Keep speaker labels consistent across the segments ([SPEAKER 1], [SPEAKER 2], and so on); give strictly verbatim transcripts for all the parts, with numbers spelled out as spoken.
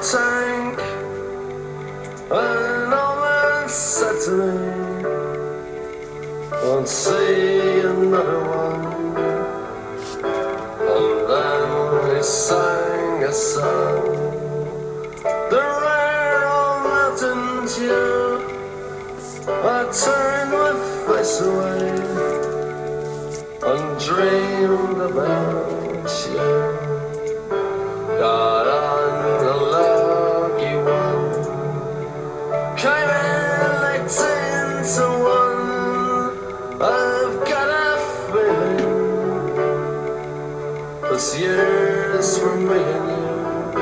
[SPEAKER 1] tank. An old man said to me, won't see another one. And then he sang a song, the rare old mountain dew. I turned my face away and dreamed about you. Got on the lucky one, came in eighteen to one. I've got a feeling this year's for me and you.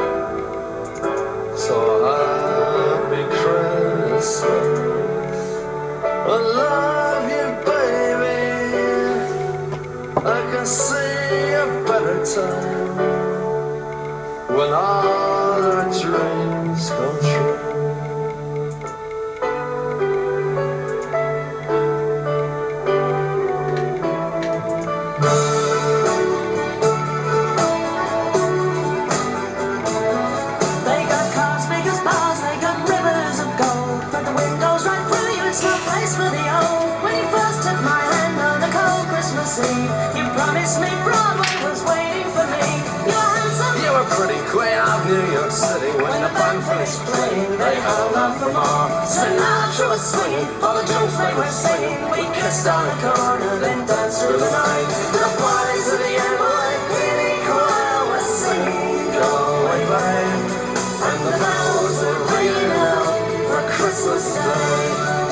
[SPEAKER 1] So happy Christmas, I love you, baby. I can see a better time when all our dreams come true.
[SPEAKER 2] They got cars big as bars, they got rivers of gold, but the wind goes right through you, it's no place for the old. When you first took my hand on a cold Christmas Eve, you promised me Broadway was waiting for me. You were handsome,
[SPEAKER 1] You were pretty queen of New York City. When the band finished playing, they held out for more.
[SPEAKER 2] Sinatra was swinging, all the jokes they were singing. We kissed on a corner, then danced through the night. The boys of the N Y P D choir were singing, go away, babe. And the bells were ringing out for Christmas Day.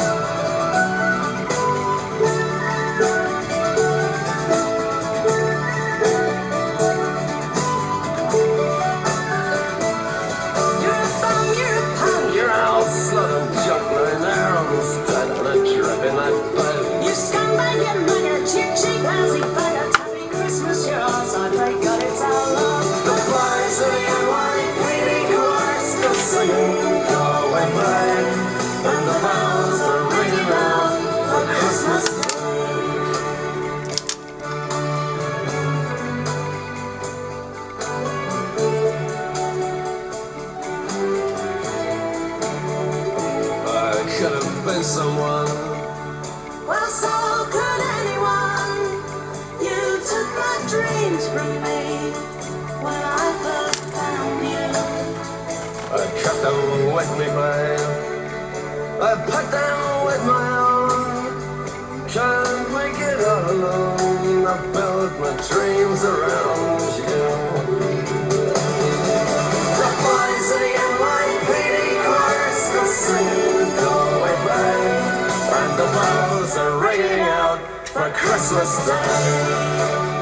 [SPEAKER 2] You're a bum, you're a punk,
[SPEAKER 1] You're an old slut and junk, lying there on the stand and a drip in that bed.
[SPEAKER 2] you scumbag, you maggot, cheap, cheap, lousy faggot. Happy Christmas, yours, I pray God it's our love.
[SPEAKER 1] The boys of the N Y P D choir still singing, go away, babe.
[SPEAKER 2] And the bells are ringing out for Christmas Day.
[SPEAKER 1] I could have been someone.
[SPEAKER 2] Well, so could anyone. You took my dreams from me when I first found you.
[SPEAKER 1] I kept them with me, babe. I put them with my own. Can't make it all alone. I built my dreams around you. The boys of the N Y P D choir still singing, go away, babe. And the bells are ringing out for Christmas Day.